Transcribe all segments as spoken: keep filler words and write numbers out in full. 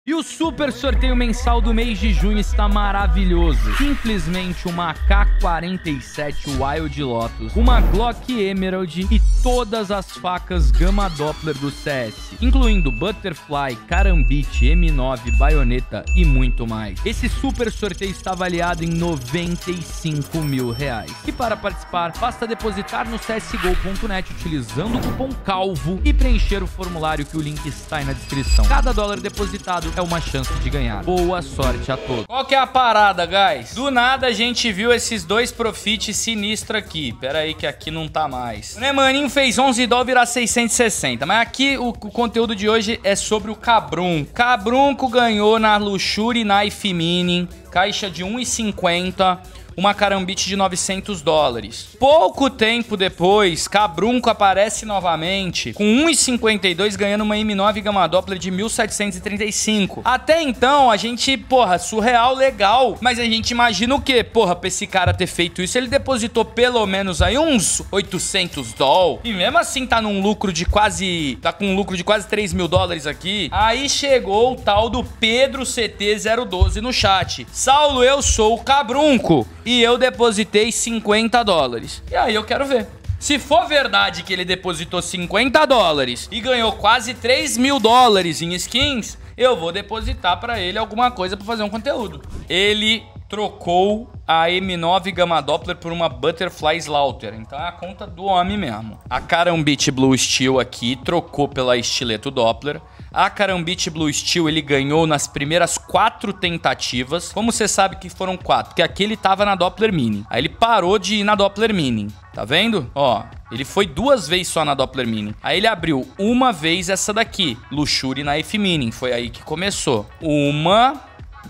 E o super sorteio mensal do mês de junho está maravilhoso. Simplesmente uma A K quarenta e sete Wild Lotus, uma Glock Emerald e todas as facas Gama Doppler do C S, incluindo Butterfly, Karambit, M nove, Baioneta e muito mais. Esse super sorteio está avaliado em noventa e cinco mil reais. E para participar, basta depositar no C S G O ponto net utilizando o cupom CALVO e preencher o formulário que o link está aí na descrição. Cada dólar depositado é uma chance de ganhar. Boa sorte a todos. Qual que é a parada, guys? Do nada a gente viu esses dois profits sinistros aqui. Pera aí que aqui não tá mais. O Nemaninho fez onze dólares virar seiscentos e sessenta. Mas aqui o, o conteúdo de hoje é sobre o Cabrunco. Cabrunco ganhou na Luxury Knife Mini, caixa de um e cinquenta. Uma Karambit de novecentos dólares. Pouco tempo depois, Cabrunco aparece novamente com um e cinquenta e dois, ganhando uma M nove Gama Doppler de mil setecentos e trinta e cinco. Até então, a gente, porra, surreal, legal. Mas a gente imagina o quê? Porra, pra esse cara ter feito isso, ele depositou pelo menos aí uns oitocentos dólares. E mesmo assim tá num lucro de quase... Tá com um lucro de quase três mil dólares aqui. Aí chegou o tal do Pedro C T zero doze no chat. Saulo, eu sou o Cabrunco e eu depositei cinquenta dólares. E aí eu quero ver. Se for verdade que ele depositou cinquenta dólares e ganhou quase três mil dólares em skins, eu vou depositar pra ele alguma coisa pra fazer um conteúdo. Ele trocou a M nove Gama Doppler por uma Butterfly Slaughter. Então é a conta do homem mesmo. A Karambit Blue Steel aqui trocou pela Estileto Doppler. A Karambit Blue Steel ele ganhou nas primeiras quatro tentativas. Como você sabe que foram quatro? Porque aqui ele tava na Doppler Mini. Aí ele parou de ir na Doppler Mini. Tá vendo? Ó, ele foi duas vezes só na Doppler Mini. Aí ele abriu uma vez essa daqui, Luxury Knife Mini. Foi aí que começou. Uma,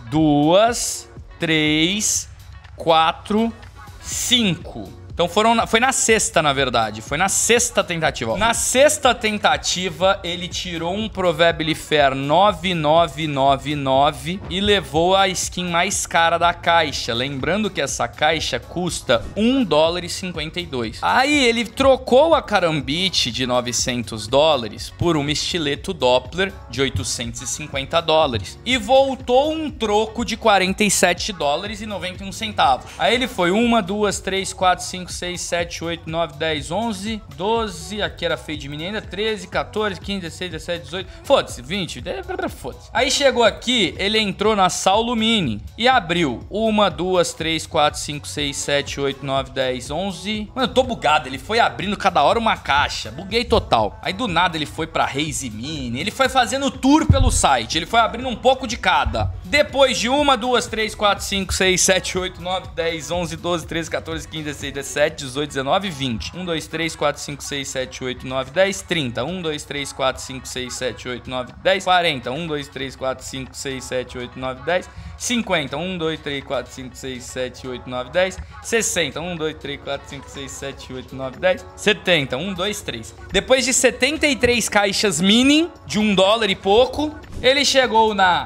duas, três, quatro, cinco. Então foram na, foi na sexta, na verdade. Foi na sexta tentativa. Ó. Na sexta tentativa, ele tirou um Probably Fair nove nove nove nove e levou a skin mais cara da caixa. Lembrando que essa caixa custa um dólar e cinquenta e dois. Aí ele trocou a Karambit de novecentos dólares por uma Estileto Doppler de oitocentos e cinquenta dólares. E voltou um troco de quarenta e sete dólares e noventa e um centavos. Aí ele foi uma, duas, três, quatro, cinco, seis, sete, oito, nove, dez, onze, doze, aqui era fade mini ainda, treze, quatorze, quinze, dezesseis, dezessete, dezoito, foda-se, vinte, foda-se. Aí chegou aqui, ele entrou na Saulo Mini e abriu uma, duas, três, quatro, cinco, seis, sete, oito, nove, dez, onze. Mano, eu tô bugado, ele foi abrindo cada hora uma caixa, buguei total. Aí do nada ele foi pra Raze Mini, ele foi fazendo tour pelo site, ele foi abrindo um pouco de cada. Depois de uma, duas, três, quatro, cinco, seis, sete, oito, nove, dez, onze, doze, treze, quatorze, quinze, dezesseis, dezessete, dezoito, dezenove, vinte. um, dois, três, quatro, cinco, seis, sete, oito, nove, dez, trinta. um, dois, três, quatro, cinco, seis, sete, oito, nove, dez, quarenta. um, dois, três, quatro, cinco, seis, sete, oito, nove, dez, cinquenta. um, dois, três, quatro, cinco, seis, sete, oito, nove, dez, sessenta. um, dois, três, quatro, cinco, seis, sete, oito, nove, dez, setenta. um, dois, três. Depois de setenta e três caixas mini de um dólar e pouco, ele chegou na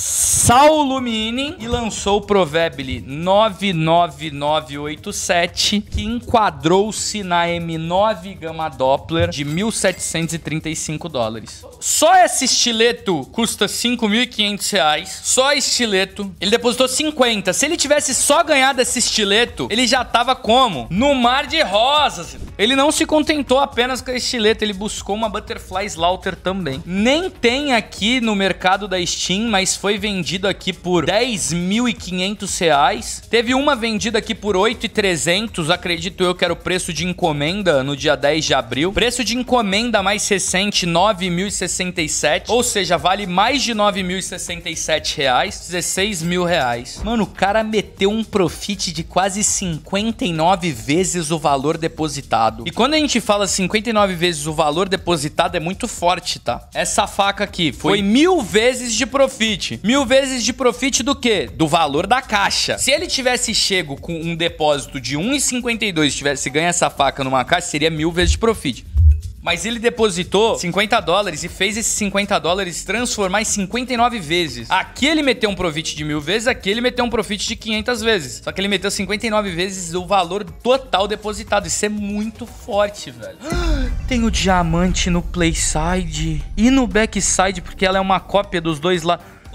Saulo Mini e lançou o Probably nove nove nove oito sete, que enquadrou-se na M nove Gama Doppler de mil setecentos e trinta e cinco dólares. Só esse estileto custa cinco mil e quinhentos reais. Só estileto. Ele depositou cinquenta. Se ele tivesse só ganhado esse estileto, ele já tava como? No mar de rosas. Ele não se contentou apenas com a estileto, ele buscou uma Butterfly Slaughter também. Nem tem aqui no mercado da Steam, mas foi vendido aqui por dez mil e quinhentos reais. Teve uma vendida aqui por oito mil e trezentos, acredito eu que era o preço de encomenda no dia dez de abril. Preço de encomenda mais recente, nove mil e sessenta e sete, ou seja, vale mais de nove mil e sessenta e sete reais, dezesseis mil reais. Mano, o cara meteu um profit de quase cinquenta e nove vezes o valor depositado. E quando a gente fala cinquenta e nove vezes o valor depositado, é muito forte, tá? Essa faca aqui foi mil vezes de profit. Mil vezes de profit do quê? Do valor da caixa. Se ele tivesse chego com um depósito de um e cinquenta e dois e tivesse ganho essa faca numa caixa, seria mil vezes de profit. Mas ele depositou cinquenta dólares e fez esses cinquenta dólares transformar em cinquenta e nove vezes. Aqui ele meteu um profit de mil vezes, aqui ele meteu um profit de quinhentas vezes. Só que ele meteu cinquenta e nove vezes o valor total depositado. Isso é muito forte, velho. Tem o diamante no playside e no backside, porque ela é uma cópia dos dois lá.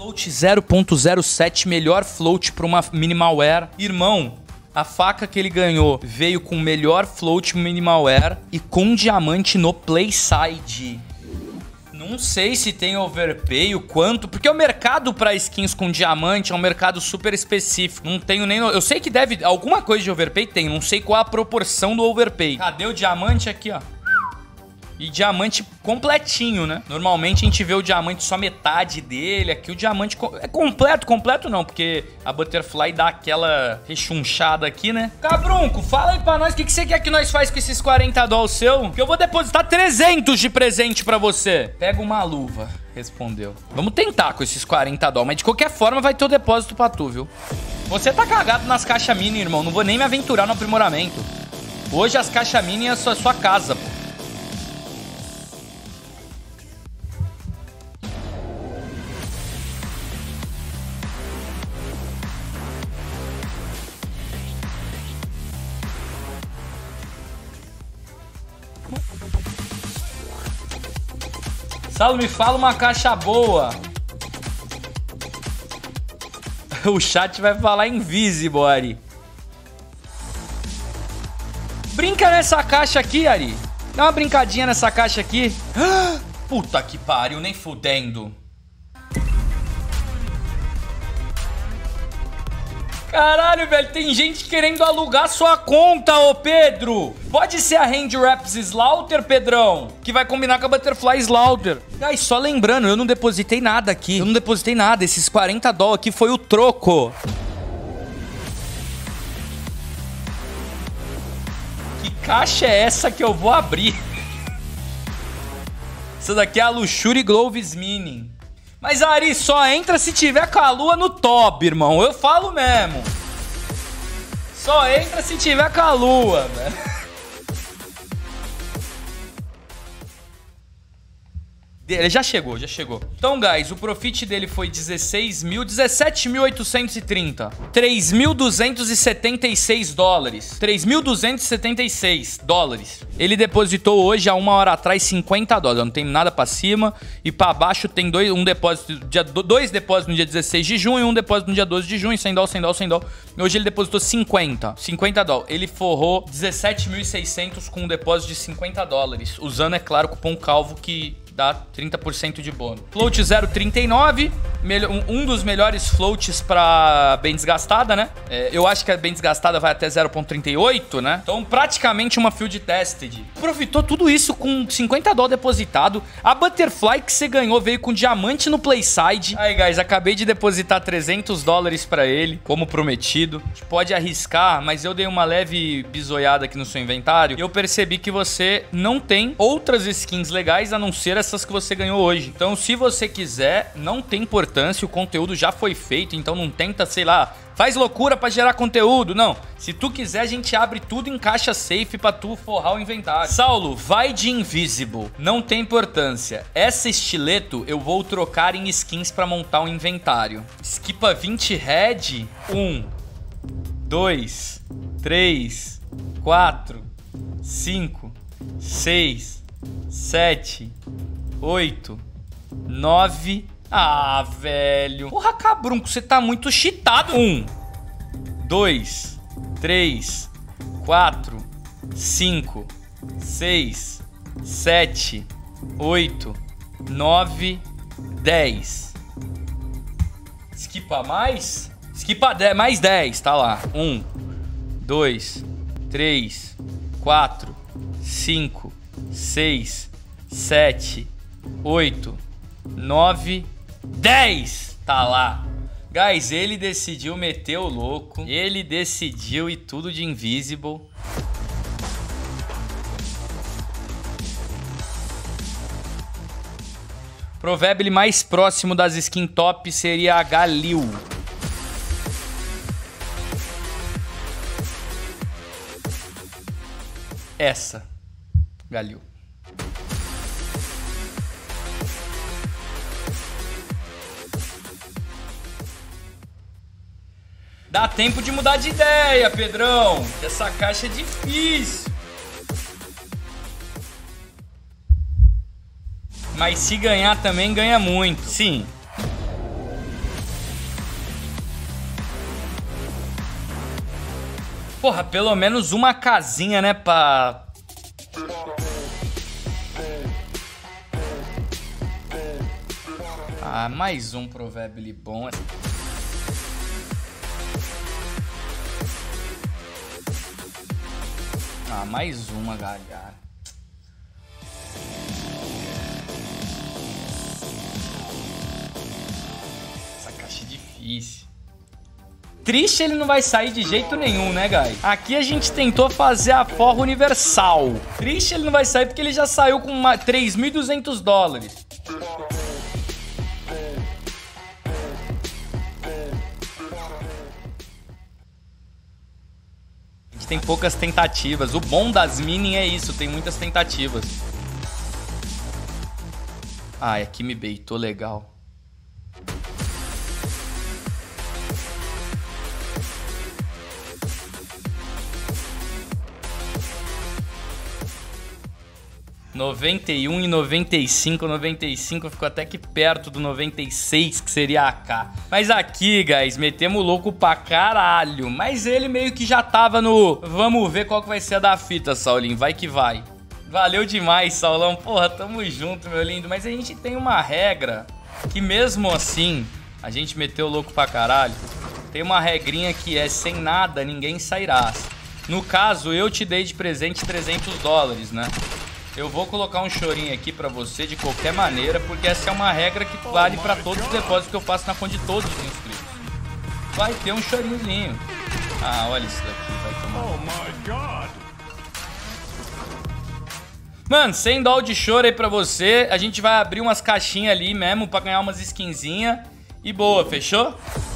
Float zero ponto zero sete, melhor float para uma Minimalware. Irmão, a faca que ele ganhou veio com melhor float Minimalware e com diamante no Playside. Não sei se tem overpay, o quanto, porque o mercado para skins com diamante é um mercado super específico. Não tenho nem... Eu sei que deve... Alguma coisa de overpay tem, não sei qual a proporção do overpay. Cadê o diamante aqui, ó? E diamante completinho, né? Normalmente a gente vê o diamante só metade dele. Aqui o diamante é completo, completo não, porque a Butterfly dá aquela rechunchada aqui, né? Cabrunco, fala aí pra nós o que, que você quer que nós faz com esses quarenta dólares seu, que eu vou depositar trezentos de presente pra você. Pega uma luva, respondeu. Vamos tentar com esses quarenta dólares, mas de qualquer forma vai ter o depósito pra tu, viu? Você tá cagado nas caixas mini, irmão. Não vou nem me aventurar no aprimoramento. Hoje as caixas mini é a sua, sua casa, pô. Saulo, me fala uma caixa boa. O chat vai falar invisible, Ari. Brinca nessa caixa aqui, Ari. Dá uma brincadinha nessa caixa aqui. Puta que pariu, nem fudendo. Caralho, velho, tem gente querendo alugar sua conta, ô Pedro. Pode ser a Hand Wraps Slaughter, Pedrão, que vai combinar com a Butterfly Slaughter. Guys, só lembrando, eu não depositei nada aqui. Eu não depositei nada, esses quarenta dólares aqui foi o troco. Que caixa é essa que eu vou abrir? Essa daqui é a Luxury Gloves Mini. Mas, Ari, só entra se tiver com a lua no top, irmão. Eu falo mesmo. Só entra se tiver com a lua, velho. Ele já chegou, já chegou. Então, guys, o profit dele foi dezesseis mil, dezessete mil oitocentos e trinta. três mil duzentos e setenta e seis dólares. três mil duzentos e setenta e seis dólares. Ele depositou hoje, há uma hora atrás, cinquenta dólares. Não tem nada pra cima. E pra baixo tem dois, um depósito, dia, dois depósitos no dia dezesseis de junho e um depósito no dia doze de junho. cem dólares, cem dólares, cem dólares. Hoje ele depositou cinquenta. cinquenta dólares. Ele forrou dezessete mil e seiscentos com um depósito de cinquenta dólares. Usando, é claro, o cupom CALVO que... dá trinta por cento de bônus. Float zero vírgula trinta e nove, um dos melhores floats pra bem desgastada, né? É, eu acho que a bem desgastada vai até zero vírgula trinta e oito, né? Então, praticamente uma field tested. Aproveitou tudo isso com cinquenta dólares depositado. A Butterfly que você ganhou veio com diamante no Playside. Aí, guys, acabei de depositar trezentos dólares pra ele, como prometido. A gente pode arriscar, mas eu dei uma leve bisoiada aqui no seu inventário e eu percebi que você não tem outras skins legais a não ser essas que você ganhou hoje. Então, se você quiser, não tem importância, o conteúdo já foi feito, então não tenta, sei lá, faz loucura pra gerar conteúdo, não. Se tu quiser, a gente abre tudo em caixa safe pra tu forrar o inventário. Saulo, vai de Invisible, não tem importância. Essa estileto eu vou trocar em skins pra montar o inventário. Skipa vinte head, um, dois, três, quatro, cinco, seis, sete, oito, nove... Ah, velho. Porra, cabrunco, você tá muito cheatado. um, dois, três, quatro, cinco, seis, sete, oito, nove, dez. Skipa mais? Skipa dez, mais dez, tá lá. um, dois, três, quatro, cinco, seis, sete, oito, nove, dez. Tá lá. Guys, ele decidiu meter o louco. Ele decidiu e tudo de Invisible. Provérbio mais próximo das skin top seria a Galil. Essa. Galil. Dá tempo de mudar de ideia, Pedrão. Essa caixa é difícil. Mas se ganhar também, ganha muito. Sim. Porra, pelo menos uma casinha, né, pra... Ah, mais um Proverbially bom. Ah, mais uma, galera. Essa caixa é difícil. Triste ele não vai sair de jeito nenhum, né, guys? Aqui a gente tentou fazer a forra universal. Triste ele não vai sair porque ele já saiu com uma... três mil e duzentos dólares. A gente tem poucas tentativas. O bom das mini é isso, tem muitas tentativas. Ai, aqui me beitou legal. noventa e um e noventa e cinco, noventa e cinco ficou até que perto do noventa e seis, que seria a K. Mas aqui, guys, metemos o louco pra caralho. Mas ele meio que já tava no... Vamos ver qual que vai ser a da fita, Saulinho. Vai que vai. Valeu demais, Saulão. Porra, tamo junto, meu lindo. Mas a gente tem uma regra que mesmo assim, a gente meteu o louco pra caralho. Tem uma regrinha que é sem nada, ninguém sairá. No caso, eu te dei de presente trezentos dólares, né? Eu vou colocar um chorinho aqui pra você de qualquer maneira, porque essa é uma regra que vale pra todos os depósitos que eu faço na conta de todos os inscritos. Vai ter um chorinhozinho. Ah, olha isso daqui, vai tomar. Oh my God. Mano, cem dólares de choro aí pra você. A gente vai abrir umas caixinhas ali mesmo pra ganhar umas skinzinhas. E boa, fechou?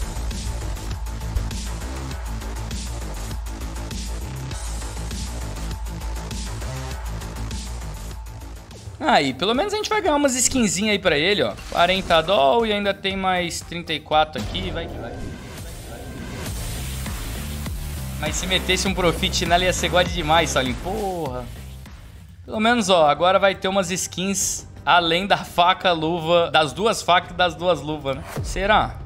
Aí, pelo menos a gente vai ganhar umas skinzinhas aí pra ele, ó. quarenta dólares e ainda tem mais trinta e quatro aqui. Vai que vai. Mas se metesse um profit nela ia ser god demais, Saulinho. Porra. Pelo menos, ó, agora vai ter umas skins além da faca, luva. Das duas facas e das duas luvas, né? Será?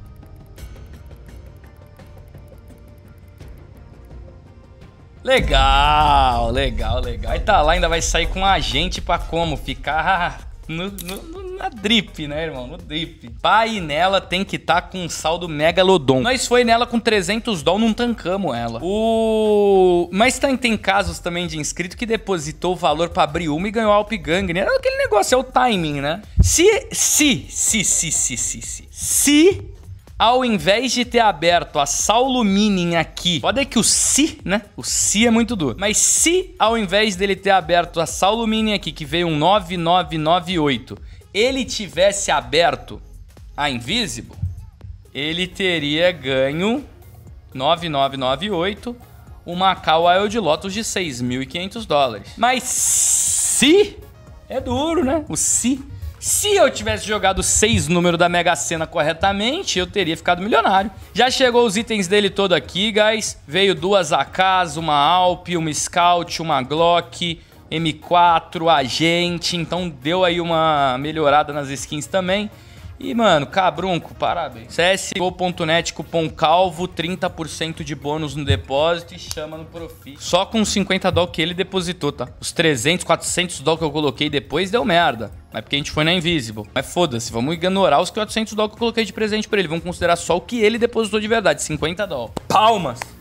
Legal, legal, legal. Aí tá lá, ainda vai sair com um agente pra como? Ficar no, no, na drip, né, irmão? No drip. Pai nela tem que estar tá com um saldo megalodon. Nós foi nela com trezentos dólares, não tancamos ela. O... Mas tem, tem casos também de inscrito que depositou o valor pra abrir uma e ganhou Alp Gang, né? Aquele negócio, é o timing, né? Se, se, se, se, se, se, se, se... Ao invés de ter aberto a Saulo Mining aqui, pode é que o se, né? O se é muito duro. Mas se ao invés dele ter aberto a Saulo Mining aqui, que veio um nove nove nove oito, ele tivesse aberto a Invisible, ele teria ganho nove nove nove oito, uma K Wild Lotus de seis mil e quinhentos dólares. Mas se... É duro, né? O se... Se eu tivesse jogado seis números da Mega Sena corretamente, eu teria ficado milionário. Já chegou os itens dele todo aqui, guys. Veio duas A Ks, uma Alp, uma Scout, uma Glock, M quatro, Agente. Então deu aí uma melhorada nas skins também. E, mano, cabrunco, parabéns. C S G O ponto net, cupom CALVO, trinta por cento de bônus no depósito e chama no Profit. Só com cinquenta dólares que ele depositou, tá? Os trezentos, quatrocentos dólares que eu coloquei depois deu merda. Mas porque a gente foi na Invisible. Mas foda-se, vamos ignorar os quatrocentos dólares que eu coloquei de presente pra ele. Vamos considerar só o que ele depositou de verdade, cinquenta dólares. Palmas!